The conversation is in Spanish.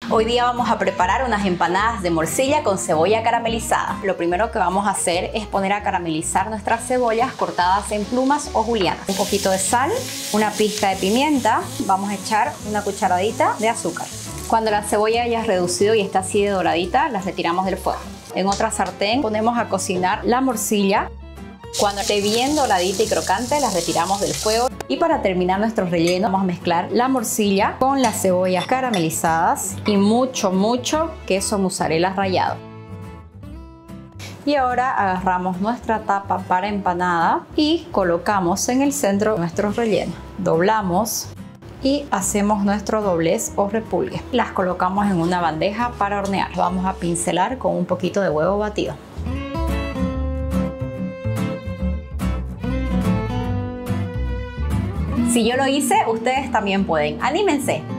Hoy día vamos a preparar unas empanadas de morcilla con cebolla caramelizada. Lo primero que vamos a hacer es poner a caramelizar nuestras cebollas cortadas en plumas o julianas. Un poquito de sal, una pizca de pimienta, vamos a echar una cucharadita de azúcar. Cuando la cebolla haya reducido y está así de doradita, las retiramos del fuego. En otra sartén ponemos a cocinar la morcilla. Cuando esté bien doradita y crocante, las retiramos del fuego. Y para terminar nuestro relleno, vamos a mezclar la morcilla con las cebollas caramelizadas y mucho queso mozzarella rallado. Y ahora agarramos nuestra tapa para empanada y colocamos en el centro nuestro relleno. Doblamos y hacemos nuestro doblez o repulgue. Las colocamos en una bandeja para hornear. Vamos a pincelar con un poquito de huevo batido. Si yo lo hice, ustedes también pueden. ¡Anímense!